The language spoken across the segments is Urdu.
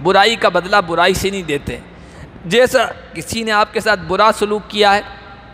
برائی کا بدلہ برائی سے نہیں دیتے۔ جیسا کسی نے آپ کے ساتھ برا سلوک کیا ہے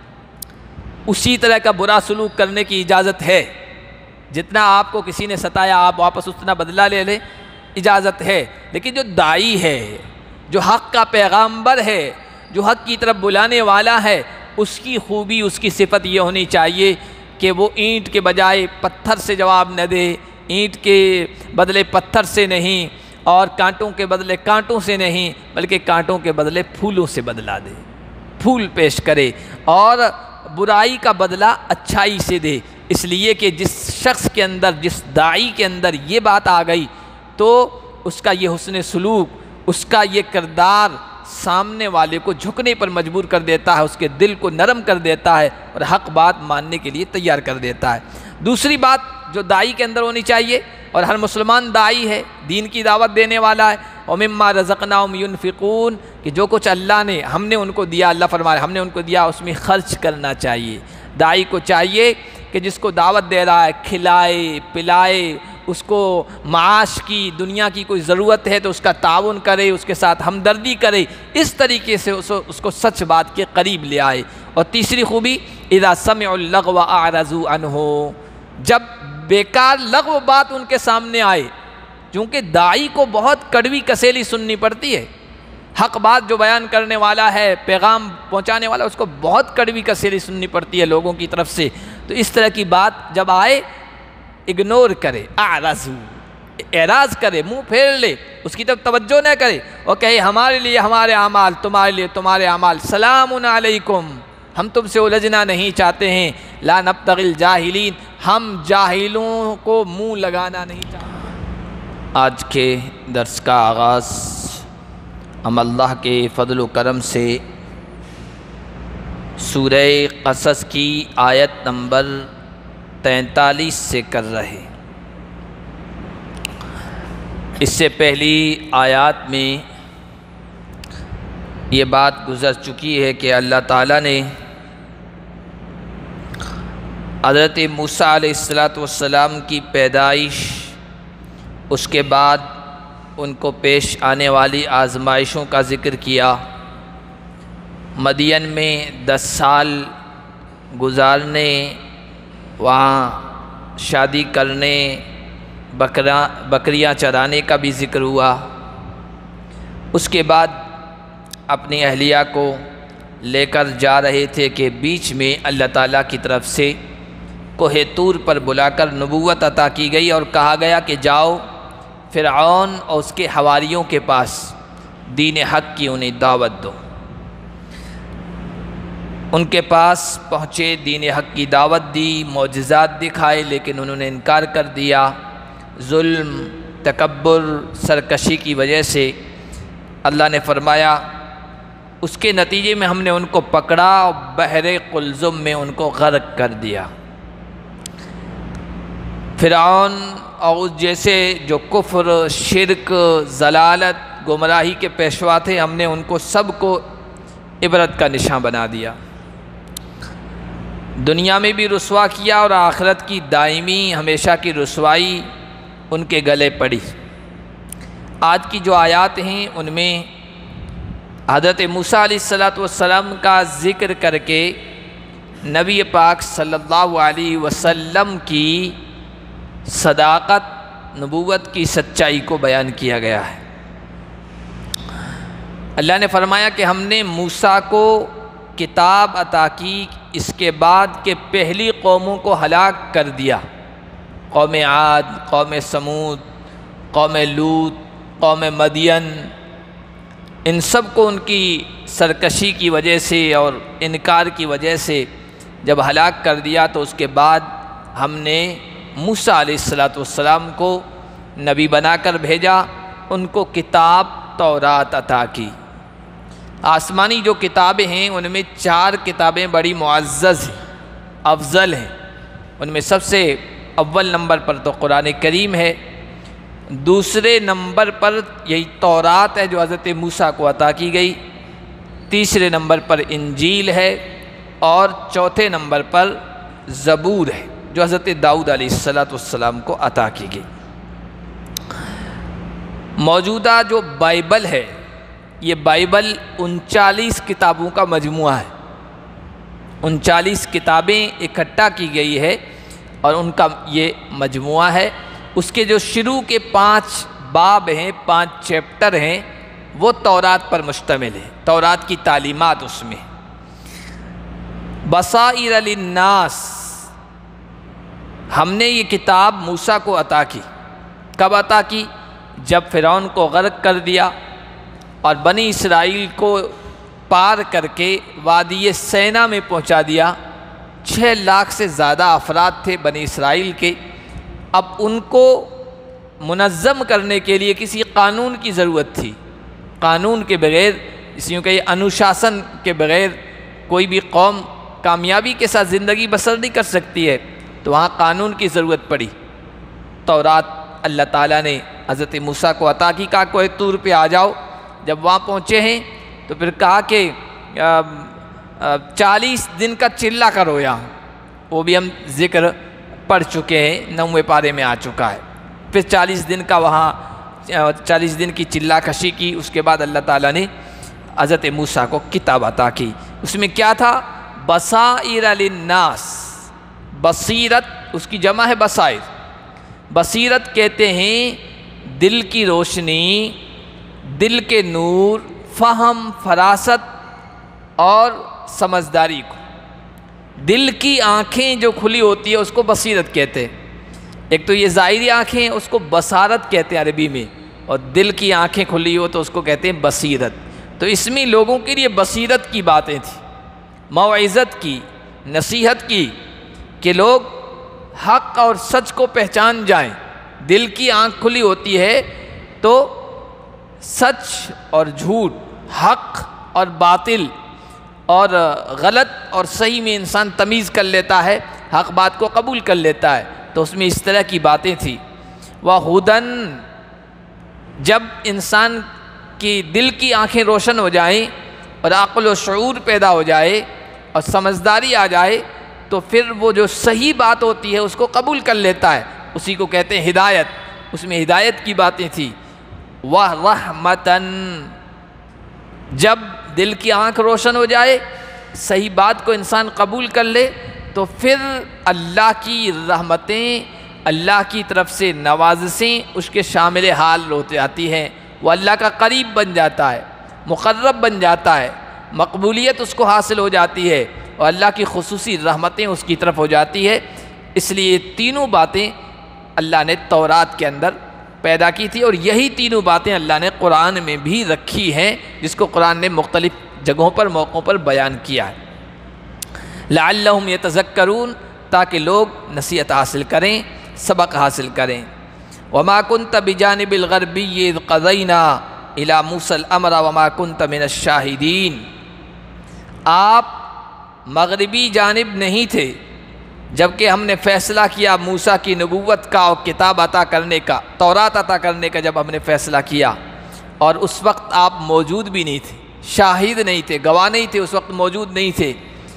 اسی طرح کا برا سلوک کرنے کی اجازت ہے۔ جتنا آپ کو کسی نے ستایا آپ واپس اتنا بدلہ لے لیں، اجازت ہے۔ لیکن جو داعی ہے، جو حق کا پیغامبر ہے، جو حق کی طرف بلانے والا ہے، اس کی خوبی، اس کی صفت یہ ہونی چاہیے کہ وہ اینٹ کے بجائے پتھر سے جواب نہ دے، اینٹ کے بدلے پتھر سے نہیں، اور کانٹوں کے بدلے کانٹوں سے نہیں، بلکہ کانٹوں کے بدلے پھولوں سے بدلا دے، پھول پیش کرے، اور برائی کا بدلہ اچھائی سے دے۔ اس لیے کہ جس شخص کے اندر، جس داعی کے اندر یہ بات آ گئی تو اس کا یہ حسن سلوک، اس کا یہ کردار سامنے والے کو جھکنے پر مجبور کر دیتا ہے، اس کے دل کو نرم کر دیتا ہے اور حق بات ماننے کے لیے تیار کر دیتا ہے۔ دوسری بات جو داعی کے اندر ہونی چاہیے، اور ہر مسلمان داعی ہے، دین کی دعوت دینے والا ہے، وَمِمَّا رَزَقْنَاهُمْ يُنْفِقُونَ، کہ جو کچھ اللہ نے، ہم نے ان کو دیا، اللہ فرما رہا ہے ہم نے ان کو دیا، اس میں خرچ کرنا چاہیے۔ داعی کو چاہیے کہ جس کو دعوت دے رہا ہے کھلائے پلائے، اس کو معاش کی، دنیا کی کوئی ضرورت ہے تو اس کا تعاون کرے، اس کے ساتھ ہمدردی کرے، اس طریقے سے اس کو سچ بات کے قریب لے آئے۔ اور تیسری خوبی اذا سمعوا اللغو اعرضوا عنہ، جب بیکار لغو بات ان کے سامنے آئے، چونکہ داعی کو بہت کڑوی کسیلی سننی پڑتی ہے، حق بات جو بیان کرنے والا ہے، پیغام پہنچانے والا، اس کو بہت کڑوی کسیلی سننی پڑتی ہے لوگوں کی طرف سے، تو اس طرح کی بات جب آئے اگنور کرے، اعراض کرے، منہ پھیر لے، اس کی طرف توجہ نہ کرے، اور کہے ہمارے لیے ہمارے اعمال، تمہارے لیے تمہارے اعمال، سلام علیکم، ہم تم سے الجھنا نہیں چاہتے ہیں، لا نبتغی الجاہلین، ہم جاہلوں کو منہ لگانا نہیں چاہتے۔ آج کے درس کا آغاز ہم اللہ کے فضل و کرم سے سورہ قصص کی آیت نمبر 43 سے کر رہے۔ اس سے پہلی آیات میں یہ بات گزر چکی ہے کہ اللہ تعالیٰ نے حضرت موسیٰ علیہ السلام کی پیدائش، اس کے بعد ان کو پیش آنے والی آزمائشوں کا ذکر کیا، مدین میں 10 سال گزارنے، وہاں شادی کرنے، بکریاں چرانے کا بھی ذکر ہوا، اس کے بعد اپنی اہلیہ کو لے کر جا رہے تھے کہ بیچ میں اللہ تعالیٰ کی طرف سے کوہ طور پر بلا کر نبوت عطا کی گئی اور کہا گیا کہ جاؤ فرعون اور اس کے حواریوں کے پاس دین حق کی انہیں دعوت دو۔ ان کے پاس پہنچے، دین حق کی دعوت دی، معجزات دکھائے، لیکن انہوں نے انکار کر دیا۔ ظلم، تکبر، سرکشی کی وجہ سے اللہ نے فرمایا اس کے نتیجے میں ہم نے ان کو پکڑا اور بحر قلزم میں ان کو غرق کر دیا۔ فرعون اور اس جیسے جو کفر، شرک، ضلالت، گمراہی کے پیشوا تھے، ہم نے ان کو سب کو عبرت کا نشان بنا دیا، دنیا میں بھی رسوا کیا اور آخرت کی دائمی ہمیشہ کی رسوائی ان کے گلے پڑی۔ آج کی جو آیات ہیں ان میں حضرت موسیٰ علیہ السلام کا ذکر کر کے نبی پاک صلی اللہ علیہ وسلم کی صداقت، نبوت کی سچائی کو بیان کیا گیا ہے۔ اللہ نے فرمایا کہ ہم نے موسیٰ کو کتاب عطا کی، اس کے بعد کہ پہلی قوموں کو ہلاک کر دیا، قوم عاد، قوم سمود، قوم لوط، قوم مدین، ان سب کو ان کی سرکشی کی وجہ سے اور انکار کی وجہ سے جب ہلاک کر دیا تو اس کے بعد ہم نے موسیٰ علیہ السلام کو نبی بنا کر بھیجا، ان کو کتاب تورات عطا کی۔ آسمانی جو کتابیں ہیں ان میں 4 کتابیں بڑی معزز ہیں، افضل ہیں، ان میں سب سے اول نمبر پر تو قرآن کریم ہے، دوسرے نمبر پر یہی تورات ہے جو حضرت موسیٰ کو عطا کی گئی، تیسرے نمبر پر انجیل ہے، اور چوتھے نمبر پر زبور ہے جو حضرت داؤد علیہ السلام کو عطا کی گئی۔ موجودہ جو بائبل ہے یہ بائبل 39 کتابوں کا مجموعہ ہے، 39 کتابیں اکٹھا کی گئی ہے اور ان کا یہ مجموعہ ہے۔ اس کے جو شروع کے 5 باب ہیں، 5 چیپٹر ہیں، وہ تورات پر مشتمل ہے، تورات کی تعلیمات اس میں۔ بصائر للناس، ہم نے یہ کتاب موسیٰ کو عطا کی۔ کب عطا کی؟ جب فرعون کو غرق کر دیا اور بنی اسرائیل کو پار کر کے وادی سینا میں پہنچا دیا۔ 6 لاکھ سے زیادہ افراد تھے بنی اسرائیل کے۔ اب ان کو منظم کرنے کے لیے کسی قانون کی ضرورت تھی۔ قانون کے بغیر، یوں کہ انوشاسن کے بغیر کوئی بھی قوم کامیابی کے ساتھ زندگی بسر نہیں کر سکتی ہے، تو وہاں قانون کی ضرورت پڑی۔ تورات اللہ تعالیٰ نے حضرت موسیٰ کو عطا کی، کہا کوہ طور پہ آ جاؤ۔ جب وہاں پہنچے ہیں تو پھر کہا کہ 40 دن کا چلہ کرو یہاں، وہ بھی ہم ذکر پڑھ چکے ہیں، 9ویں پارے میں آ چکا ہے۔ پھر 40 دن کا وہاں 40 دن کی چلہ کشی کی۔ اس کے بعد اللہ تعالیٰ نے حضرت موسیٰ کو کتاب عطا کی۔ اس میں کیا تھا؟ بصائر للناس، بصیرت اس کی جمع ہے بصائر۔ بصیرت کہتے ہیں دل کی روشنی، دل کے نور، فہم، فراست اور سمجھداری کو۔ دل کی آنکھیں جو کھلی ہوتی ہے اس کو بصیرت کہتے ہیں۔ ایک تو یہ ظاہری آنکھیں ہیں، اس کو بصارت کہتے ہیں عربی میں، اور دل کی آنکھیں کھلی ہو تو اس کو کہتے ہیں بصیرت۔ تو اس میں لوگوں کے لیے بصیرت کی باتیں تھیں، موعظت کی، نصیحت کی، کہ لوگ حق اور سچ کو پہچان جائیں۔ دل کی آنکھ کھلی ہوتی ہے تو سچ اور جھوٹ، حق اور باطل اور غلط اور صحیح میں انسان تمیز کر لیتا ہے، حق بات کو قبول کر لیتا ہے۔ تو اس میں اس طرح کی باتیں تھیں۔ وَہُدًى، جب انسان کی دل کی آنکھیں روشن ہو جائیں اور عقل و شعور پیدا ہو جائے اور سمجھداری آ جائے تو پھر وہ جو صحیح بات ہوتی ہے اس کو قبول کر لیتا ہے، اسی کو کہتے ہیں ہدایت۔ اس میں ہدایت کی باتیں تھیں۔ وَرَحْمَةً، جب دل کی آنکھ روشن ہو جائے، صحیح بات کو انسان قبول کر لے تو پھر اللہ کی رحمتیں، اللہ کی طرف سے نوازشیں اس کے شامل حال ہوتے آتی ہیں۔ وہ اللہ کا قریب بن جاتا ہے، مقرب بن جاتا ہے، مقبولیت اس کو حاصل ہو جاتی ہے اور اللہ کی خصوصی رحمتیں اس کی طرف ہو جاتی ہے۔ اس لیے تینوں باتیں اللہ نے تورات کے اندر پیدا کی تھی، اور یہی تینوں باتیں اللہ نے قرآن میں بھی رکھی ہیں، جس کو قرآن نے مختلف جگہوں پر، موقعوں پر بیان کیا ہے۔ لعلہم یتذکرون، تاکہ لوگ نصیحت حاصل کریں، سبق حاصل کریں۔ وما کنت بجانب الغربی اذ قضینا الی موسیٰ الامر وما کنت من الشاہدین، آپ مغربی جانب نہیں تھے جبکہ ہم نے فیصلہ کیا موسیٰ کی نبوت کا اور کتاب عطا کرنے کا، تورات عطا کرنے کا جب ہم نے فیصلہ کیا، اور اس وقت آپ موجود بھی نہیں تھے، شاہد نہیں تھے، گواہ نہیں تھے، اس وقت موجود نہیں تھے۔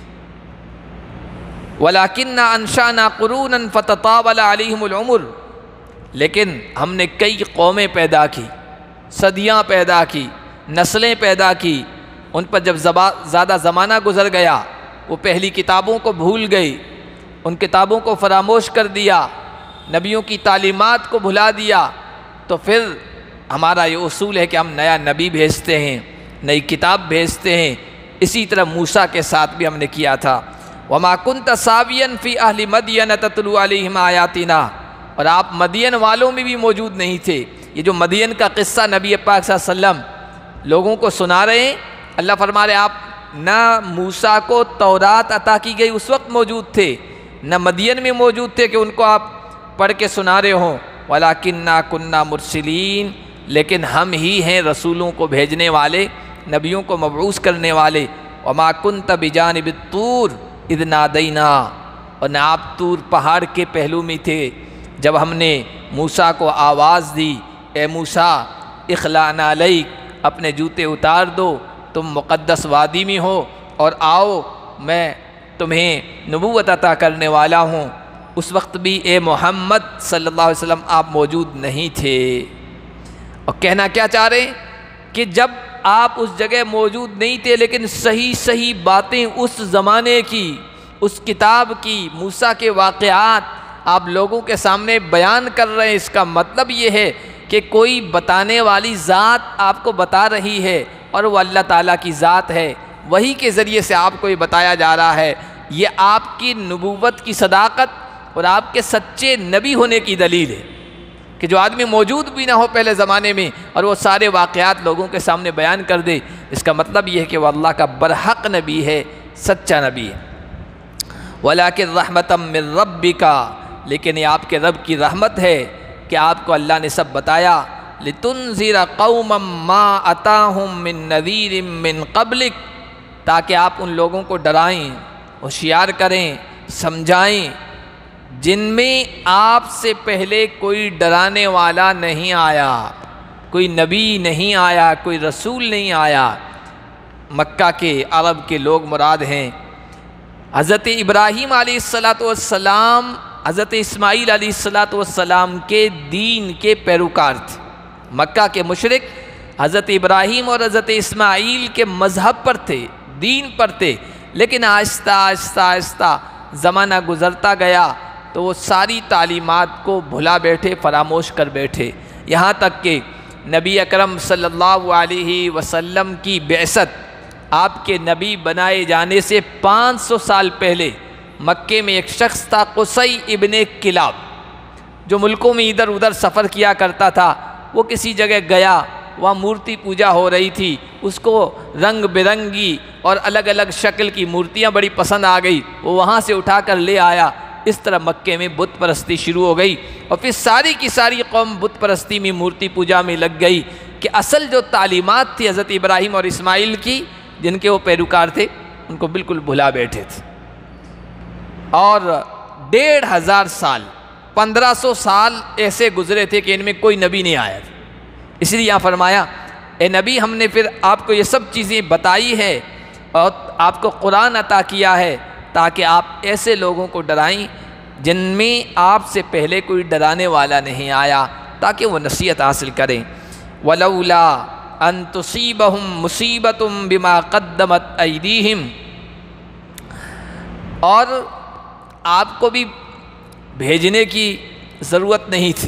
وَلَكِنَّا أَنشَأْنَا قُرُونًا فَتَطَاوَلَ عَلَيْهِمُ الْعُمُرُ، لیکن ہم نے کئی قومیں پیدا کی، صدیاں پیدا کی، نسلیں پیدا کی، ان پر جب زیادہ زمانہ گزر گیا وہ پہلی کتابوں کو بھول گئی، ان کتابوں کو فراموش کر دیا، نبیوں کی تعلیمات کو بھلا دیا، تو پھر ہمارا یہ اصول ہے کہ ہم نیا نبی بھیجتے ہیں، نئی کتاب بھیجتے ہیں۔ اسی طرح موسیٰ کے ساتھ بھی ہم نے کیا تھا۔ وَمَا كُنْتَ سَاوِيًا فِي أَهْلِ مَدْيَنَ تَتْلُو عَلَيْهِمْ آيَاتِنَا، اور آپ مدین والوں میں بھی موجود نہیں تھے۔ یہ جو مدین کا قصہ نبی پاک صلی اللہ علیہ وسلم لوگوں کو سنا رہے ہیں، اللہ فرما رہے آپ نہ موسیٰ کو تورات عطا کی گئی اس وقت موجود تھے، نہ مدین میں موجود تھے کہ ان کو آپ پڑھ کے سنا رہے ہوں۔ وَلَكِنَّا كُنَّا مُرْسِلِينَ، لیکن ہم ہی ہیں رسولوں کو بھیجنے والے، نبیوں کو مبعوث کرنے والے۔ وَمَا كُنْتَ بِجَانِبِ الطُّورِ اِذْ نَادَيْنَا، اور نہ آپ طور پہاڑ کے پہلو میں تھے جب ہم نے موسیٰ کو آواز دی، اے موسیٰ اخلع نعلیک، اپنے جوتے اتار دو، تم مقدس وادی میں ہو اور آؤ میں تمہیں نبوت عطا کرنے والا ہوں۔ اس وقت بھی اے محمد صلی اللہ علیہ وسلم آپ موجود نہیں تھے۔ اور کہنا کیا چاہ رہے ہیں کہ جب آپ اس جگہ موجود نہیں تھے لیکن صحیح باتیں اس زمانے کی، اس کتاب کی، موسیٰ کے واقعات آپ لوگوں کے سامنے بیان کر رہے ہیں، اس کا مطلب یہ ہے کہ کوئی بتانے والی ذات آپ کو بتا رہی ہے اور وہ اللہ تعالیٰ کی ذات ہے، وہی کے ذریعے سے آپ کو یہ بتایا جا رہا ہے۔ یہ آپ کی نبوت کی صداقت اور آپ کے سچے نبی ہونے کی دلیل ہے کہ جو آدمی موجود بھی نہ ہو پہلے زمانے میں اور وہ سارے واقعات لوگوں کے سامنے بیان کر دے، اس کا مطلب یہ ہے کہ وہ اللہ کا برحق نبی ہے، سچا نبی ہے۔ وَلَٰكِن رَحْمَةً مِّن رَبِّكَ، لیکن یہ آپ کے رب کی رحمت ہے کہ آپ کو اللہ نے سب بتایا۔ لِتُنذِرَ قَوْمًا مَّا أَتَاهُم مِّن نَّذِيرٍ مِّن قَبْلِكَ، تاکہ آپ ان لوگوں کو ڈرائیں، ہوشیار کریں، سمجھائیں جن میں آپ سے پہلے کوئی ڈرانے والا نہیں آیا، کوئی نبی نہیں آیا، کوئی رسول نہیں آیا۔ مکہ کے عرب کے لوگ مراد ہیں۔ حضرت ابراہیم علیہ السلام، حضرت اسماعیل علیہ السلام کے دین کے پیروکار تھے۔ مکہ کے مشرک حضرت ابراہیم اور حضرت اسماعیل کے مذہب پر تھے، دین پر تھے، لیکن آہستہ آہستہ زمانہ گزرتا گیا تو وہ ساری تعلیمات کو بھلا بیٹھے، فراموش کر بیٹھے، یہاں تک کہ نبی اکرم صلی اللہ علیہ وسلم کی بعثت، آپ کے نبی بنائے جانے سے 500 سال پہلے مکے میں ایک شخص تھا، قصی ابن کلاب، جو ملکوں میں ادھر ادھر سفر کیا کرتا تھا۔ وہ کسی جگہ گیا، وہاں مورتی پوجا ہو رہی تھی، اس کو رنگ برنگی اور الگ الگ شکل کی مورتیاں بڑی پسند آ گئی، وہ وہاں سے اٹھا کر لے آیا۔ اس طرح مکے میں بت پرستی شروع ہو گئی اور پھر ساری کی ساری قوم بت پرستی میں، مورتی پوجا میں لگ گئی کہ اصل جو تعلیمات تھی حضرت ابراہیم اور اسماعیل کی، جن کے وہ پیروکار تھے، ان کو بالکل بھلا بیٹھے تھے۔ اور 1500 سال 1500 سال ایسے گزرے تھے کہ ان میں کوئی نبی نہیں آیا تھا۔ اس لیے یہاں فرمایا، اے نبی، ہم نے پھر آپ کو یہ سب چیزیں بتائی ہے اور آپ کو قرآن عطا کیا ہے تاکہ آپ ایسے لوگوں کو ڈرائیں جن میں آپ سے پہلے کوئی ڈرانے والا نہیں آیا، تاکہ وہ نصیحت حاصل کریں۔ وَلَوْلَا أَن تُصِيبَهُم مُّصِيبَةٌ بِمَا قَدَّمَتْ أَيْدِيهِمْ، اور آپ کو بھی بھیجنے کی ضرورت نہیں تھی۔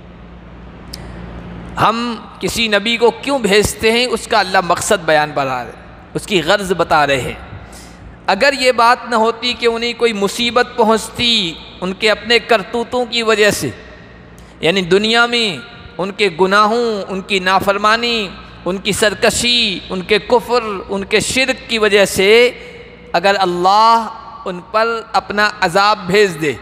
ہم کسی نبی کو کیوں بھیجتے ہیں، اس کا اللہ مقصد بیان بتا رہے، اس کی غرض بتا رہے ہیں۔ اگر یہ بات نہ ہوتی کہ انہیں کوئی مصیبت پہنچتی ان کے اپنے کرتوتوں کی وجہ سے، یعنی دنیا میں ان کے گناہوں، ان کی نافرمانی، ان کی سرکشی، ان کے کفر، ان کے شرک کی وجہ سے اگر اللہ ان پر اپنا عذاب بھیج دے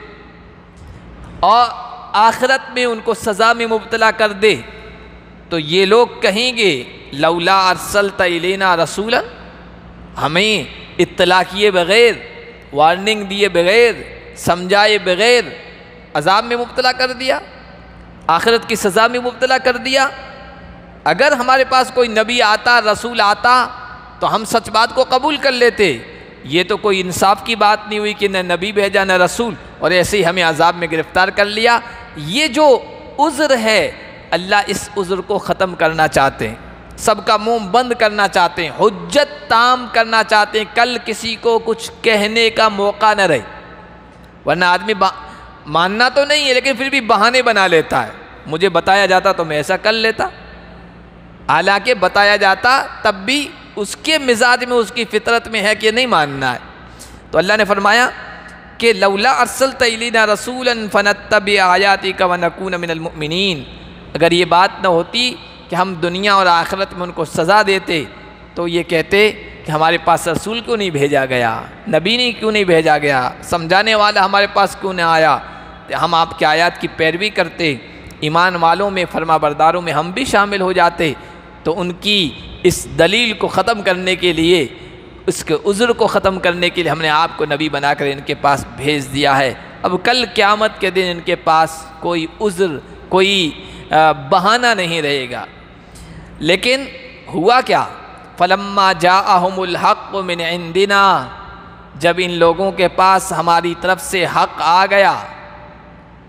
اور آخرت میں ان کو سزا میں مبتلا کر دے، تو یہ لوگ کہیں گے لولا ارسلت الینا رسولا، ہمیں اطلاع کیے بغیر، وارننگ دیے بغیر، سمجھائے بغیر عذاب میں مبتلا کر دیا، آخرت کی سزا میں مبتلا کر دیا۔ اگر ہمارے پاس کوئی نبی آتا، رسول آتا، تو ہم سچ بات کو قبول کر لیتے۔ یہ تو کوئی انصاف کی بات نہیں ہوئی کہ نہ نبی بھیجا نہ رسول، اور ایسے ہی ہمیں عذاب میں گرفتار کر لیا۔ یہ جو عذر ہے، اللہ اس عذر کو ختم کرنا چاہتے ہیں، سب کا منہ بند کرنا چاہتے ہیں، حجت تام کرنا چاہتے ہیں، کل کسی کو کچھ کہنے کا موقع نہ رہے۔ ورنہ آدمی ماننا تو نہیں ہے لیکن پھر بھی بہانے بنا لیتا ہے، مجھے بتایا جاتا تو میں ایسا کر لیتا، حالانکہ بتایا جاتا تب بھی اس کے مزاج میں، اس کی فطرت میں ہے کہ نہیں ماننا ہے۔ تو اللہ نے فرمایا کہ لولا ارسلت الینا رسولا فنتبع آیاتک ونکون من المؤمنین، اگر یہ بات نہ ہوتی کہ ہم دنیا اور آخرت میں ان کو سزا دیتے تو یہ کہتے کہ ہمارے پاس رسول کیوں نہیں بھیجا گیا، نبی نہیں کیوں نہیں بھیجا گیا، سمجھانے والا ہمارے پاس کیوں نہ آیا، ہم آپ کی آیات کی پیروی کرتے، ایمان والوں میں، فرما برداروں میں ہم بھی شامل ہو جاتے۔ تو ان کی اس دلیل کو ختم کرنے کے لیے، اس کے عذر کو ختم کرنے کے لیے ہم نے آپ کو نبی بنا کر ان کے پاس بھیج دیا ہے۔ اب کل قیامت کے دن ان کے پاس کوئی عذر، کوئی بہانہ نہیں رہے گا۔ لیکن ہوا کیا؟ فَلَمَّا جَاءَهُمُ الْحَقُّ مِنْ عِنْدِنَا، جب ان لوگوں کے پاس ہماری طرف سے حق آ گیا،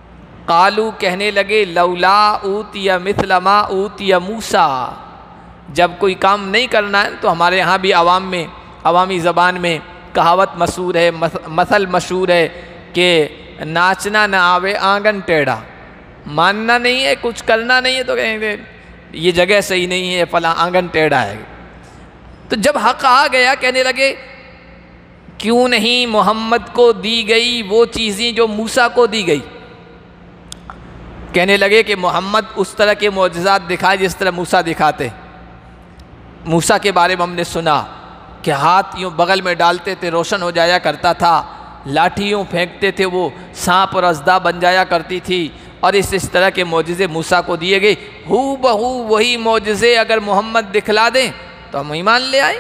قالو کہنے لگے لولا اوتی مثل ما اوتی موسیٰ، جب کوئی کام نہیں کرنا ہے تو ہمارے یہاں بھی عوامی زبان میں کہاوت مشہور ہے، مثل مشہور ہے کہ ناچنا نہ آوے آنگن ٹیڑھا، ماننا نہیں ہے، کچھ کرنا نہیں ہے تو کہیں گے یہ جگہ صحیح نہیں ہے، فلاں آنگن ٹیڑھا ہے۔ تو جب حق آ گیا کہنے لگے کیوں نہیں محمد کو دی گئی وہ چیزیں جو موسیٰ کو دی گئی، کہنے لگے کہ محمد اس طرح کے معجزات دکھائے جس طرح موسیٰ دکھاتے۔ موسیٰ کے بارے میں ہم نے سنا کہ ہاتھ یوں بغل میں ڈالتے تھے روشن ہو جایا کرتا تھا، لاٹھی یوں پھینکتے تھے وہ سانپ اور اژدھا بن جایا کرتی تھی، اور اس طرح کے معجزے موسیٰ کو دیے گئے۔ ہو بہو وہی معجزے اگر محمد دکھلا دیں تو ہم ایمان لے آئیں۔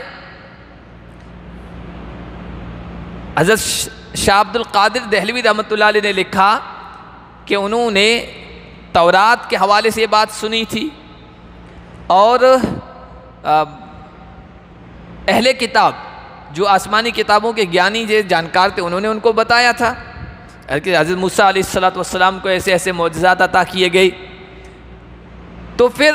حضرت شاہ عبد القادر دہلوی رحمۃ اللہ علیہ نے لکھا کہ انہوں نے تورات کے حوالے سے یہ بات سنی تھی، اور اہل کتاب جو آسمانی کتابوں کے گیانی جانکار تھے انہوں نے ان کو بتایا تھا کہ حضرت موسیٰ علیہ السلام کو ایسے ایسے معجزات عطا کیے گئے۔ تو پھر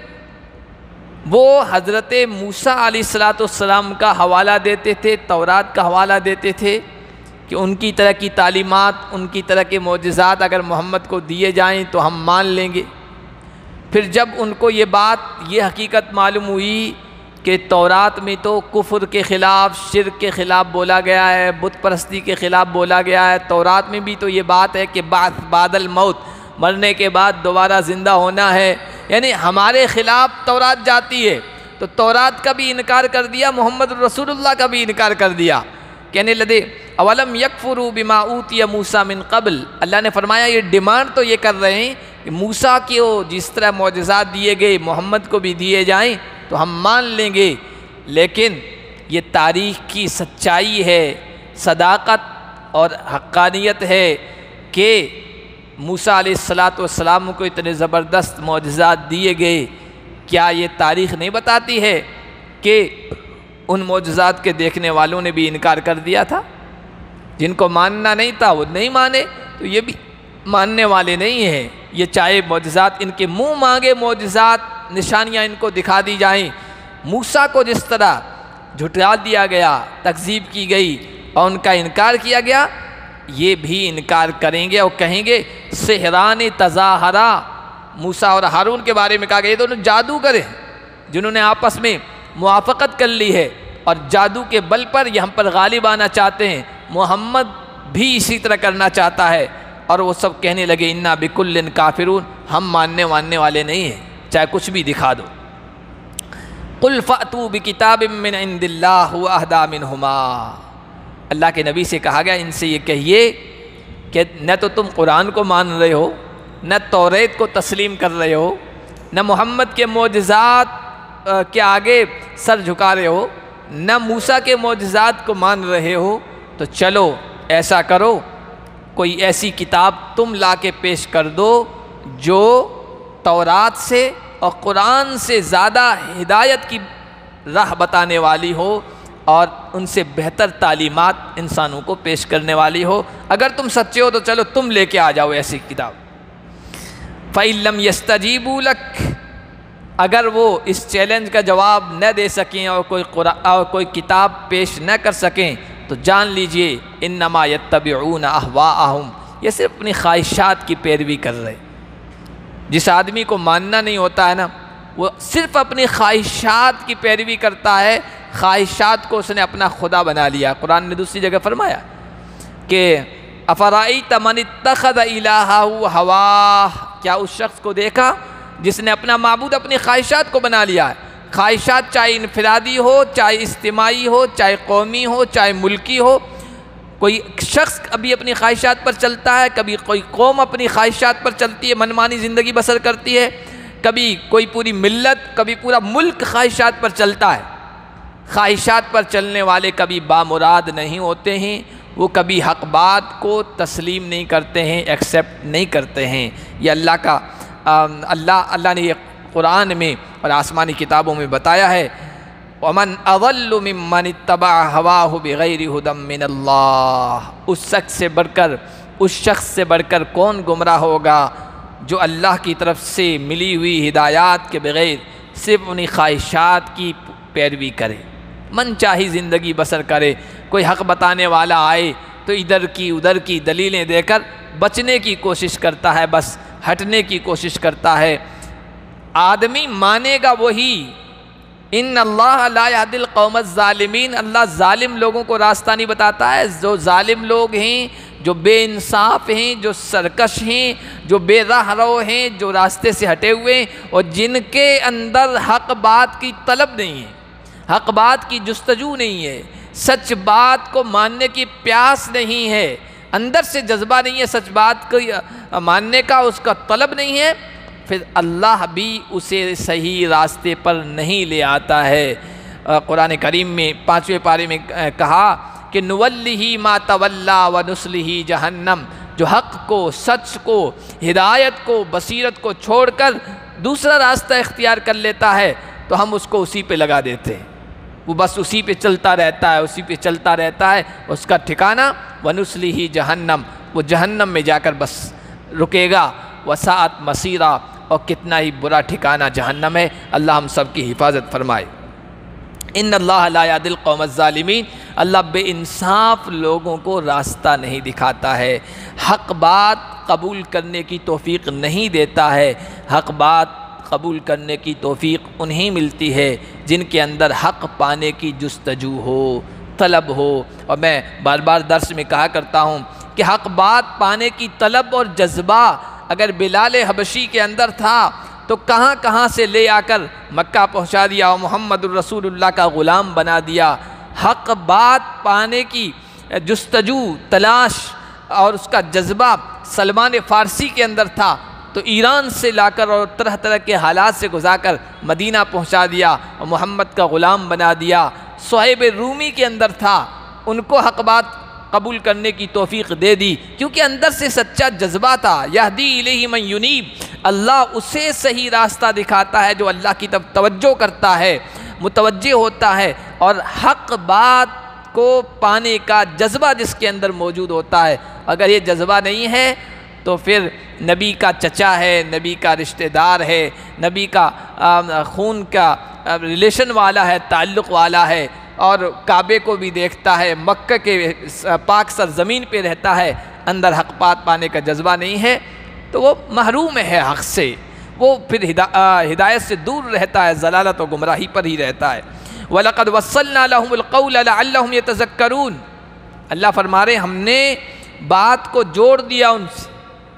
وہ حضرت موسیٰ علیہ السلام کا حوالہ دیتے تھے، تورات کا حوالہ دیتے تھے کہ ان کی طرح کی تعلیمات، ان کی طرح کے معجزات اگر محمد کو دیے جائیں تو ہم مان لیں گے۔ پھر جب ان کو یہ حقیقت معلوم ہوئی کہ تورات میں تو کفر کے خلاف، شرک کے خلاف بولا گیا ہے، بت پرستی کے خلاف بولا گیا ہے، تورات میں بھی تو یہ بات ہے کہ بعد الموت، مرنے کے بعد دوبارہ زندہ ہونا ہے، یعنی ہمارے خلاف تورات جاتی ہے، تو تورات کا بھی انکار کر دیا، محمد رسول اللہ کا بھی انکار کر دیا۔ کہنے لگے اولم یکفروا بما اوتی موسیٰ من قبل، اللہ نے فرمایا یہ ڈیمانڈ تو یہ کر رہے ہیں کہ موسیٰ کو جس طرح معجزات دیے گئے محمد کو بھی دیے جائیں تو ہم مان لیں گے، لیکن یہ تاریخ کی سچائی ہے، صداقت اور حقانیت ہے کہ موسیٰ علیہ السلام کو اتنے زبردست معجزات دیے گئے، کیا یہ تاریخ نہیں بتاتی ہے کہ ان معجزات کے دیکھنے والوں نے بھی انکار کر دیا تھا؟ جن کو ماننا نہیں تھا وہ نہیں مانے، تو یہ بھی ماننے والے نہیں ہیں۔ یہ چاہے معجزات ان کے منہ مانگے معجزات، نشانیاں ان کو دکھا دی جائیں، موسیٰ کو جس طرح جھٹلا دیا گیا، تکذیب کی گئی اور ان کا انکار کیا گیا، یہ بھی انکار کریں گے اور کہیں گے سحران تظاہرا۔ موسیٰ اور ہارون کے بارے میں کہا گیا یہ دونوں جادوگر ہیں جنہوں نے آپس میں موافقت کر لی ہے، اور جادو کے بل پر یہ ہم پر غالب آنا چاہتے ہیں، محمد بھی اسی طرح کرنا چاہتا ہے۔ اور وہ سب کہنے لگے انا بکل کافرون، ہم ماننے والے نہیں ہیں، چاہے کچھ بھی دکھا دو۔ قل فأتوا بکتاب من عند اللہ هو اہدی منہما، اللہ کے نبی سے کہا گیا ان سے یہ کہیے کہ نہ تو تم قرآن کو مان رہے ہو، نہ توریت کو تسلیم کر رہے ہو، نہ محمد کے معجزات کے آگے سر جھکا رہے ہو، نہ موسیٰ کے معجزات کو مان رہے ہو، تو چلو ایسا کرو کوئی ایسی کتاب تم لا کے پیش کر دو جو تورات سے اور قرآن سے زیادہ ہدایت کی راہ بتانے والی ہو اور ان سے بہتر تعلیمات انسانوں کو پیش کرنے والی ہو۔ اگر تم سچے ہو تو چلو تم لے کے آ جاؤ ایسی کتاب۔ فَإِن لَّمْ يَسْتَجِيبُوا لَكَ، اگر وہ اس چیلنج کا جواب نہ دے سکیں اور کوئی کتاب پیش نہ کر سکیں تو جان لیجئے انما یتبعون اہواءہم، یہ صرف اپنی خواہشات کی پیروی کر رہے۔ جس آدمی کو ماننا نہیں ہوتا ہے نا، وہ صرف اپنی خواہشات کی پیروی کرتا ہے، خواہشات کو اس نے اپنا خدا بنا لیا۔ قرآن نے دوسری جگہ فرمایا کہ افرأیت من اتخذ الہہ ہواہ، کیا اس شخص کو دیکھا جس نے اپنا معبود اپنی خواہشات کو بنا لیا ہے؟ خواہشات چاہے انفرادی ہو، چاہے اجتماعی ہو، چاہے قومی ہو، چاہے ملکی ہو۔ کوئی شخص کبھی اپنی خواہشات پر چلتا ہے، کبھی کوئی قوم اپنی خواہشات پر چلتی ہے، منمانی زندگی بسر کرتی ہے، کبھی کوئی پوری ملت، کبھی پورا ملک خواہشات پر چلتا ہے۔ خواہشات پر چلنے والے کبھی بامراد نہیں ہوتے ہیں، وہ کبھی حق بات کو تسلیم نہیں کرتے ہیں، ایکسیپٹ نہیں کرتے ہیں۔ یہ اللہ نے یہ قرآن میں اور آسمانی کتابوں میں بتایا ہے، وَمَنْ أَضَلُّ مِمَّنِ اتَّبَعَ هَوَاهُ بِغَيْرِ هُدًى مِّنَ اللَّهِ، اس شخص سے بڑھ کر اس شخص سے بڑھ کر کون گمراہ ہوگا جو اللہ کی طرف سے ملی ہوئی ہدایات کے بغیر صرف انہیں خواہشات کی پیروی کرے، من چاہی زندگی بسر کرے۔ کوئی حق بتانے والا آئے تو ادھر کی ادھر کی دلیلیں دے کر بچنے کی کوشش کرتا ہے، بس ہٹنے کی کوشش کرتا ہے۔ آدمی مانے گا وہی، ان اللہ لا یہدی القوم الظالمین، اللہ ظالم لوگوں کو راستہ نہیں بتاتا ہے۔ جو ظالم لوگ ہیں، جو بے انصاف ہیں، جو سرکش ہیں، جو بے راہ رو ہیں، جو راستے سے ہٹے ہوئے ہیں، اور جن کے اندر حق بات کی طلب نہیں ہے، حق بات کی جستجو نہیں ہے، سچ بات کو ماننے کی پیاس نہیں ہے، اندر سے جذبہ نہیں ہے سچ بات کو ماننے کا، اس کا طلب نہیں ہے، پھر اللہ بھی اسے صحیح راستے پر نہیں لے آتا ہے۔ قرآن کریم میں 5ویں پارے میں کہا کہ نُوَلِّهِ مَا تَوَلَّا وَنُصْلِهِ جہنم، جو حق کو، سچ کو، ہدایت کو، بصیرت کو چھوڑ کر دوسرا راستہ اختیار کر لیتا ہے تو ہم اس کو اسی پہ لگا دیتے ہیں، وہ بس اسی پہ چلتا رہتا ہے، اسی پہ چلتا رہتا ہے، اس کا ٹھکانہ وَنُصْلِهِ جہنم، وہ جہنم میں جا کر بس رکے گا۔ وَسَاءَتْ مَصِيرًا، اور کتنا ہی برا ٹھکانہ جہنم ہے، اللہ ہم سب کی حفاظت فرمائے۔ ان اللہ لا یہدی القوم الظالمین، اللہ بے انصاف لوگوں کو راستہ نہیں دکھاتا ہے، حق بات قبول کرنے کی توفیق نہیں دیتا ہے۔ حق بات قبول کرنے کی توفیق انہیں ملتی ہے جن کے اندر حق پانے کی جستجو ہو، طلب ہو۔ اور میں بار بار درس میں کہا کرتا ہوں کہ حق بات پانے کی طلب اور جذبہ اگر بلال حبشی کے اندر تھا تو کہاں کہاں سے لے آ کر مکہ پہنچا دیا اور محمد الرسول اللہ کا غلام بنا دیا۔ حق بات پانے کی جستجو، تلاش اور اس کا جذبہ سلمان فارسی کے اندر تھا تو ایران سے لا کر اور طرح طرح کے حالات سے گزار کر مدینہ پہنچا دیا اور محمد کا غلام بنا دیا۔ صہیب رومی کے اندر تھا، ان کو حق بات قبول کرنے کی توفیق دے دی کیونکہ اندر سے سچا جذبہ تھا۔ یہدی الیہ من ینیب، اللہ اسے صحیح راستہ دکھاتا ہے جو اللہ کی طرف توجہ کرتا ہے، متوجہ ہوتا ہے، اور حق بات کو پانے کا جذبہ جس کے اندر موجود ہوتا ہے۔ اگر یہ جذبہ نہیں ہے تو پھر نبی کا چچا ہے، نبی کا رشتہ دار ہے، نبی کا خون کا ریلیشن والا ہے، تعلق والا ہے، اور کعبے کو بھی دیکھتا ہے، مکہ کے پاک سرزمین پہ رہتا ہے، اندر حق بات پانے کا جذبہ نہیں ہے تو وہ محروم ہے حق سے، وہ پھر ہدایت سے دور رہتا ہے، ضلالت و گمراہی پر ہی رہتا ہے۔ وَلَقَدْ وَصَّلْنَا لَهُمُ الْقَوْلَ لَعَلَّهُمْ يَتَذَكَّرُونَ، اللہ فرما رہے ہم نے بات کو جوڑ دیا ان سے۔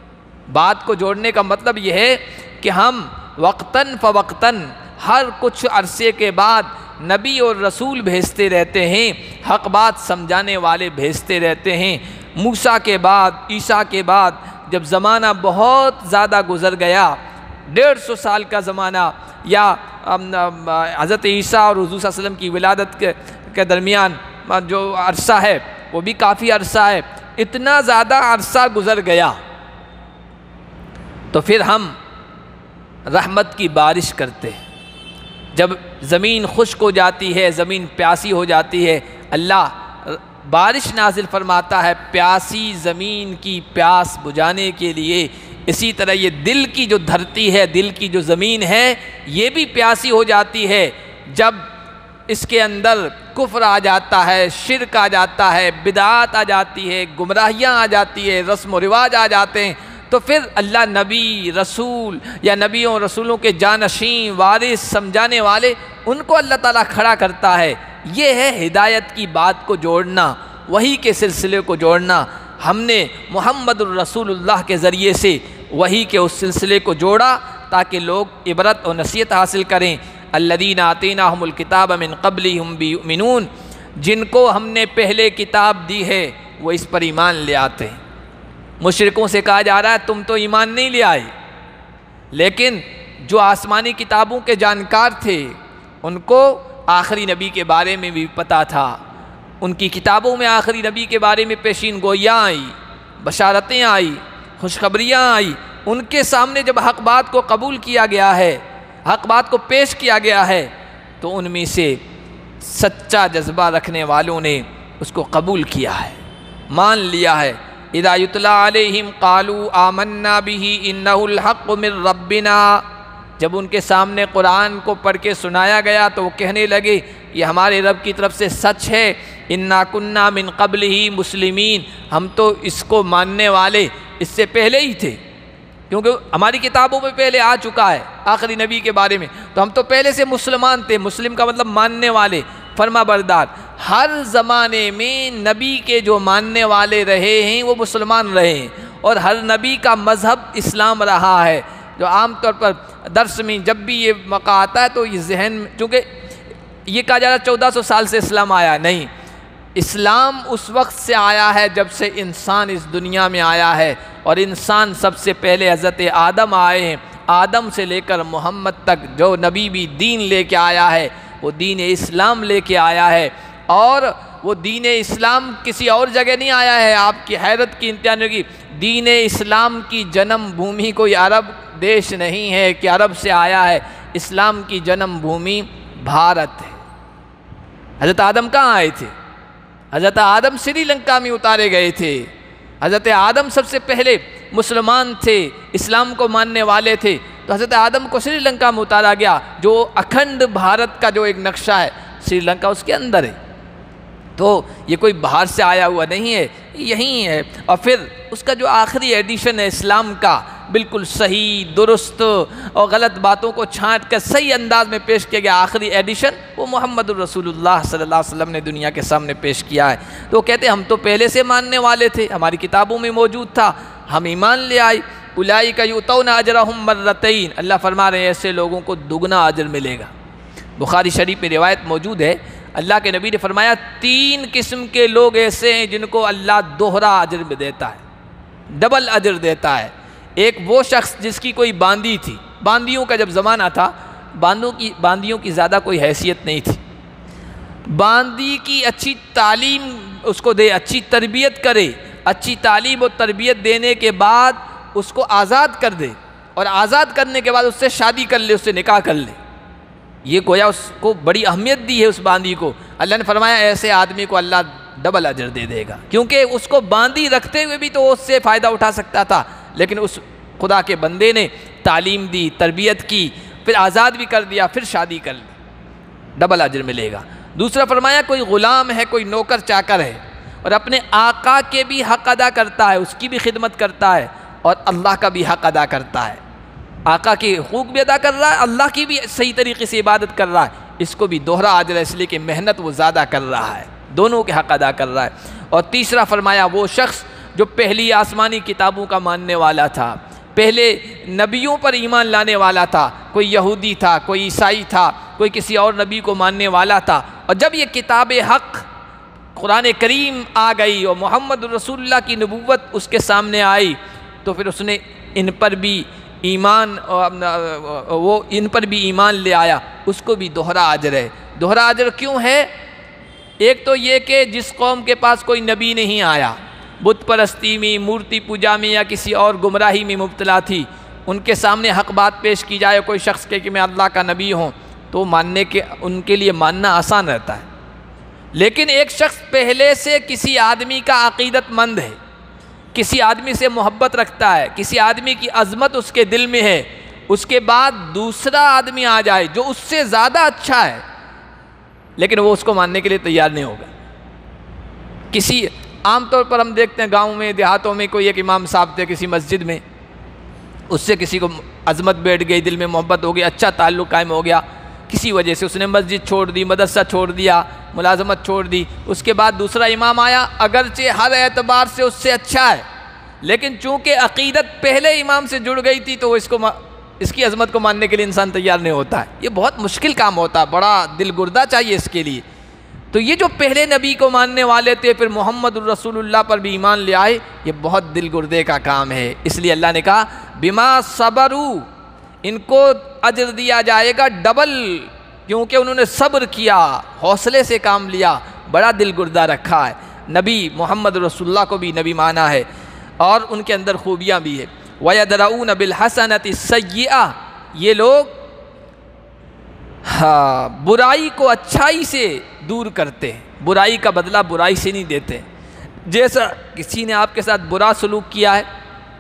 بات کو جوڑنے کا مطلب یہ ہے کہ ہم وقتاً فوقتاً ہر کچھ عرصے کے بعد نبی اور رسول بھیجتے رہتے ہیں، حق بات سمجھانے والے بھیجتے رہتے ہیں۔ موسیٰ کے بعد، عیسیٰ کے بعد جب زمانہ بہت زیادہ گزر گیا، 150 سال کا زمانہ، یا حضرت عیسیٰ اور حضور صلی اللہ علیہ وسلم کی ولادت کے درمیان جو عرصہ ہے وہ بھی کافی عرصہ ہے، اتنا زیادہ عرصہ گزر گیا تو پھر ہم رحمت کی بارش کرتے ہیں۔ جب زمین خشک ہو جاتی ہے، زمین پیاسی ہو جاتی ہے، اللہ بارش نازل فرماتا ہے پیاسی زمین کی پیاس بجھانے کے لیے۔ اسی طرح یہ دل کی جو دھرتی ہے، دل کی جو زمین ہے، یہ بھی پیاسی ہو جاتی ہے جب اس کے اندر کفر آ جاتا ہے، شرک آ جاتا ہے، بدعات آ جاتی ہے، گمراہیاں آ جاتی ہے، رسم و رواج آ جاتے ہیں، تو پھر اللہ نبی، رسول یا نبیوں اور رسولوں کے جانشین، وارث، سمجھانے والے، ان کو اللہ تعالیٰ کھڑا کرتا ہے۔ یہ ہے ہدایت کی بات کو جوڑنا، وحی کے سلسلے کو جوڑنا۔ ہم نے محمد الرسول اللہ کے ذریعے سے وحی کے اس سلسلے کو جوڑا تاکہ لوگ عبرت اور نصیحت حاصل کریں۔ الذین آتیناہم الکتاب من قبلہ ہم بہ یؤمنون، جن کو ہم نے پہلے کتاب دی ہے وہ اس پر ایمان لے آتے ہیں۔ مشرکوں سے کہا جا رہا ہے تم تو ایمان نہیں لے آئے، لیکن جو آسمانی کتابوں کے جانکار تھے ان کو آخری نبی کے بارے میں بھی پتہ تھا، ان کی کتابوں میں آخری نبی کے بارے میں پیشین گوئیاں آئی، بشارتیں آئی، خوشخبریاں آئی۔ ان کے سامنے جب حق بات کو قبول کیا گیا ہے، حق بات کو پیش کیا گیا ہے، تو ان میں سے سچا جذبہ رکھنے والوں نے اس کو قبول کیا ہے، مان لیا ہے، اذا یتلی علیہم قالوا آمنا بہ انہ الحق من ربنا، جب ان کے سامنے قرآن کو پڑھ کے سنایا گیا تو وہ کہنے لگے یہ ہمارے رب کی طرف سے سچ ہے، انا کننا من قبلہ مسلمین، ہم تو اس کو ماننے والے اس سے پہلے ہی تھے، کیونکہ ہماری کتابوں میں پہلے آ چکا ہے آخری نبی کے بارے میں، تو ہم تو پہلے سے مسلمان تھے۔ مسلم کا مطلب ماننے والے، فرما بردار۔ ہر زمانے میں نبی کے جو ماننے والے رہے ہیں وہ مسلمان رہے ہیں، اور ہر نبی کا مذہب اسلام رہا ہے۔ جو عام طور پر درس میں جب بھی یہ موقع آتا ہے تو یہ ذہن میں، چونکہ یہ کہا جا رہا 1400 سال سے اسلام آیا، نہیں، اسلام اس وقت سے آیا ہے جب سے انسان اس دنیا میں آیا ہے، اور انسان سب سے پہلے حضرت آدم آئے ہیں۔ آدم سے لے کر محمد تک جو نبی بھی دین لے کے آیا ہے وہ دین اسلام لے کے آیا ہے، اور وہ دین اسلام کسی اور جگہ نہیں آیا ہے۔ آپ کی حیرت کی انتہا نہیں ہوگی، دین اسلام کی جنم بھومی کوئی عرب دیش نہیں ہے کہ عرب سے آیا ہے، اسلام کی جنم بھومی بھارت ہے۔ حضرت آدم کہاں آئے تھے؟ حضرت آدم سری لنکا میں اتارے گئے تھے۔ حضرت آدم سب سے پہلے مسلمان تھے، اسلام کو ماننے والے تھے، تو حضرت آدم کو سری لنکا میں اتارا گیا۔ جو اکھنڈ بھارت کا جو ایک نقشہ ہے، سری لنکا اس کے اندر ہے، تو یہ کوئی باہر سے آیا ہوا نہیں ہے، یہیں ہے۔ اور پھر اس کا جو آخری ایڈیشن ہے اسلام کا، بالکل صحیح، درست اور غلط باتوں کو چھانٹ کر صحیح انداز میں پیش کیا گیا آخری ایڈیشن، وہ محمد الرسول اللہ صلی اللہ علیہ وسلم نے دنیا کے سامنے پیش کیا ہے۔ تو وہ کہتے ہیں ہم تو پہلے سے ماننے والے تھے، ہماری کتابوں میں موجود تھا، ہم ایمان لے آئے۔ اولئک یؤتون اجرہم مرتین، اللہ فرما رہے ہیں ایسے لوگوں کو دگنا اجر ملے گا۔ بخاری شریف میں روایت موجود ہے، اللہ کے نبی نے فرمایا 3 قسم کے لوگ ایسے ہیں جن کو اللہ دوہرا اجر میں دیتا ہے، ڈبل اجر دیتا ہے۔ ایک وہ شخص جس کی کوئی باندی تھی، باندیوں کا جب زمانہ تھا، باندیوں کی زیادہ کوئی حیثیت نہیں تھی، باندی کی اچھی تعلیم اس کو دے، اچھی تربیت کرے، اچھی تعلیم و تربیت دینے کے بعد اس کو آزاد کر دے، اور آزاد کرنے کے بعد اس سے شادی کر لے، اس سے نکاح کر لے۔ یہ گویا اس کو بڑی اہمیت دی ہے اس باندی کو۔ اللہ نے فرمایا ایسے آدمی کو اللہ ڈبل اجر دے دے گا، کیونکہ اس کو باندی رکھتے ہوئے بھی تو وہ اس سے فائدہ اٹھا سکتا تھا، لیکن اس خدا کے بندے نے تعلیم دی، تربیت کی، پھر آزاد بھی کر دیا، پھر شادی کر لی، ڈبل اجر ملے گا۔ دوسرا فرمایا کوئی غلام ہے، کوئی نوکر چاکر ہے، اور اپنے آقا کے بھی حق ادا کرتا ہے، اس کی بھی خدمت کرتا ہے، اور اللہ کا بھی حق ادا کرتا ہے، آقا کے حقوق بھی ادا کر رہا ہے، اللہ کی بھی صحیح طریقے سے عبادت کر رہا ہے، اس کو بھی دوہرا اجر ہے، اس لیے کہ محنت وہ زیادہ کر رہا ہے، دونوں کے حق ادا کر رہا ہے۔ اور تیسرا فرمایا وہ شخص جو پہلی آسمانی کتابوں کا ماننے والا تھا، پہلے نبیوں پر ایمان لانے والا تھا، کوئی یہودی تھا، کوئی عیسائی تھا، کوئی کسی اور نبی کو ماننے والا تھا، اور جب یہ کتاب حق قرآن کریم آ گئی اور محمد رسول اللہ کی نبوت اس کے سامنے آئی، تو پھر اس نے ان پر بھی ان پر بھی ایمان لے آیا، اس کو بھی دوہرا اجر ہے۔ دوہرا اجر کیوں ہے؟ ایک تو یہ کہ جس قوم کے پاس کوئی نبی نہیں آیا، بت پرستی میں، مورتی پوجا میں، یا کسی اور گمراہی میں مبتلا تھی، ان کے سامنے حق بات پیش کی جائے، کوئی شخص کہ میں اللہ کا نبی ہوں، تو ان کے لیے ماننا آسان رہتا ہے۔ لیکن ایک شخص پہلے سے کسی آدمی کا عقیدت مند ہے، کسی آدمی سے محبت رکھتا ہے، کسی آدمی کی عظمت اس کے دل میں ہے، اس کے بعد دوسرا آدمی آ جائے جو اس سے زیادہ اچھا ہے، لیکن وہ اس کو ماننے کے لیے تیار نہیں ہوگا۔ عام طور پر ہم دیکھتے ہیں گاؤں میں، دیہاتوں میں، کوئی ایک امام صاحب تھے کسی مسجد میں، اس سے کسی کو عظمت بیٹھ گئی، دل میں محبت ہو گئی، اچھا تعلق قائم ہو گیا، کسی وجہ سے اس نے مسجد چھوڑ دی، مدرسہ چھوڑ دیا، ملازمت چھوڑ دی، اس کے بعد دوسرا امام آیا، اگرچہ ہر اعتبار سے اس سے اچھا ہے، لیکن چونکہ عقیدت پہلے امام سے جڑ گئی تھی تو اس کی عظمت کو ماننے کے لیے انسان تیار نہیں ہوتا ہے۔ یہ بہت مشکل کام ہوتا ہے، بڑا دل گردہ چاہیے اس کے لیے۔ تو یہ جو پہلے نبی کو ماننے والے تھے، پھر محمد الرسول اللہ پر بھی ایمان لے آئے، یہ بہت دل گردے کا کام ہے۔ اس لیے اللہ نے کہا بما صبروا، ان کو اجر دیا جائے گا ڈبل، کیونکہ انہوں نے صبر کیا، حوصلے سے کام لیا، بڑا دل گردہ رکھا ہے۔ نبی محمد رسول اللہ کو بھی نبی مانا ہے، اور ان کے اندر خوبیاں بھی ہے۔ وَيَدْرَؤُونَ بِالْحَسَنَةِ السَّيِّئَةِ، یہ لوگ برائی کو اچھائی سے دور کرتے ہیں، برائی کا بدلہ برائی سے نہیں دیتے۔ جیسا کسی نے آپ کے ساتھ برا سلوک کیا ہے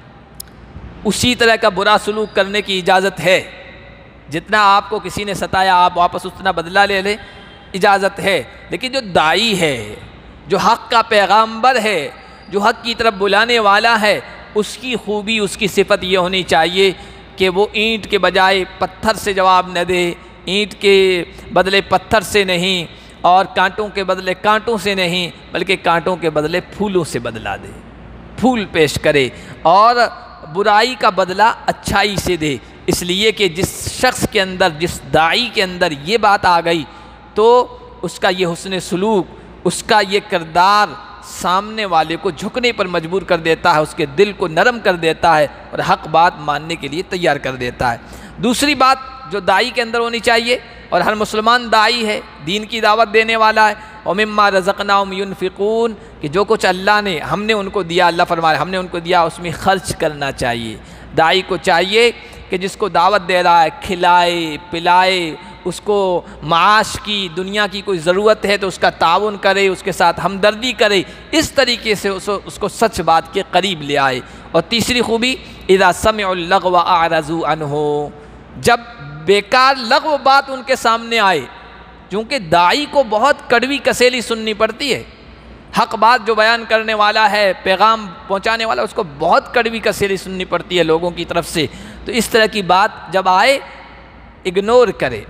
اسی طرح کا برا سلوک کرنے کی اجازت ہے. جتنا آپ کو کسی نے ستایا آپ واپس اتنا بدلہ لے لیں، اجازت ہے. لیکن جو داعی ہے، جو حق کا پیغامبر ہے، جو حق کی طرف بلانے والا ہے، اس کی خوبی، اس کی صفت یہ ہونی چاہیے کہ وہ اینٹ کے بجائے پتھر سے جواب نہ دے، اینٹ کے بدلے پتھر سے نہیں، اور کانٹوں کے بدلے کانٹوں سے نہیں، بلکہ کانٹوں کے بدلے پھولوں سے بدلہ دے، پھول پیش کرے، اور برائی کا بدلہ اچھائی سے دے. اس لیے کہ جس شخص کے اندر، جس داعی کے اندر یہ بات آ گئی تو اس کا یہ حسن سلوک، اس کا یہ کردار سامنے والے کو جھکنے پر مجبور کر دیتا ہے، اس کے دل کو نرم کر دیتا ہے اور حق بات ماننے کے لیے تیار کر دیتا ہے. دوسری بات جو داعی کے اندر ہونی چاہیے، اور ہر مسلمان داعی ہے، دین کی دعوت دینے والا ہے، وَمِمَّا رَزَقْنَاهُمْ يُنْفِقُونَ، کہ جو کچھ اللہ نے، ہم نے ان کو دیا، اللہ فرما رہا ہے ہم نے ان کو دیا، اس میں خرچ کرنا چاہیے. داعی کو چاہیے کہ جس کو دعوت دے رہا ہے کھلائے پلائے، اس کو معاش کی، دنیا کی کوئی ضرورت ہے تو اس کا تعاون کرے، اس کے ساتھ ہمدردی کرے، اس طریقے سے اس کو سچ بات کے قریب لے آئے. اور تیسری خوبی اذا سمعوا اللغو اعرضوا عنہ، جب بیکار لغو بات ان کے سامنے آئے، چونکہ داعی کو بہت کڑوی کسیلی سننی پڑتی ہے. حق بات جو بیان کرنے والا ہے، پیغام پہنچانے والا، اس کو بہت کڑوی کسیلی سننی پڑتی ہے لوگوں کی طرف سے. تو اس طرح کی بات جب آئے اگنور کرے،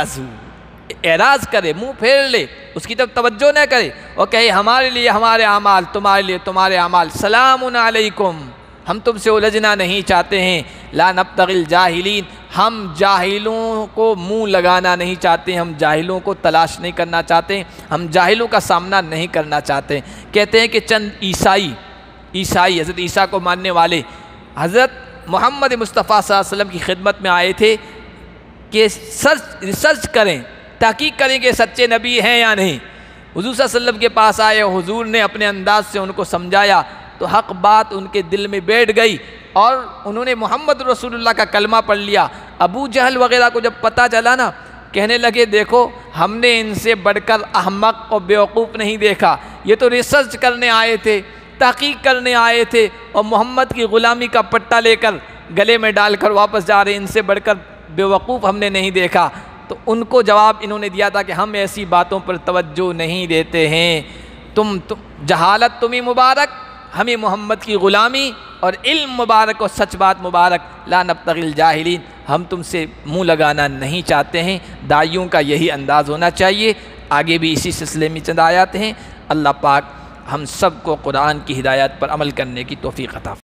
اعراض کرے، منہ پھیر لے، اس کی طرف توجہ نہ کرے، اور کہے ہمارے لیے ہمارے اعمال، تمہارے لیے تمہارے اعمال، سلام علیکم، ہم تم سے الجھنا نہیں چاہتے ہیں، لا نبتغی الجاہلین، ہم جاہلوں کو منہ لگانا نہیں چاہتے، ہم جاہلوں کو تلاش نہیں کرنا چاہتے، ہم جاہلوں کا سامنا نہیں کرنا چاہتے. کہتے ہیں کہ چند عیسائی حضرت عیسیٰ کو ماننے والے حضرت محمد مصطفیٰ صلی اللہ علیہ وسلم کی خدمت میں آئے تھے کہ ریسرچ کریں، تحقیق کریں کہ سچے نبی ہیں یا نہیں. حضور صلی اللہ علیہ وسلم کے پاس آئے، حضور نے اپنے انداز سے ان کو سمجھایا تو حق بات ان کے دل میں بیٹھ گئی، اور انہوں نے محمد رسول اللہ کا کلمہ پڑھ لیا. ابو جہل وغیرہ کو جب پتہ چلا نا، کہنے لگے دیکھو ہم نے ان سے بڑھ کر احمق اور بیوقوف نہیں دیکھا، یہ تو ریسرچ کرنے آئے تھے، تحقیق کرنے آئے تھے، اور محمد کی غلامی کا پٹا لے کر گلے میں ڈال کر واپس جا رہے، ان سے بڑھ کر بیوقوف ہم نے نہیں دیکھا. تو ان کو جواب انہوں نے دیا تھا کہ ہم ایسی باتوں پر توجہ نہیں دیتے ہیں، تم جہالت تمہیں مبارک، ہمیں محمد کی غلامی اور علم مبارک اور سچ بات مبارک، لا نبتغی الجاہلین، ہم تم سے منہ لگانا نہیں چاہتے ہیں. داعیوں کا یہی انداز ہونا چاہیے. آگے بھی اسی سلسلے میں چند آیات ہیں. اللہ پاک ہم سب کو قرآن کی ہدایت پر عمل کرنے کی توفیق عطا فرمائے.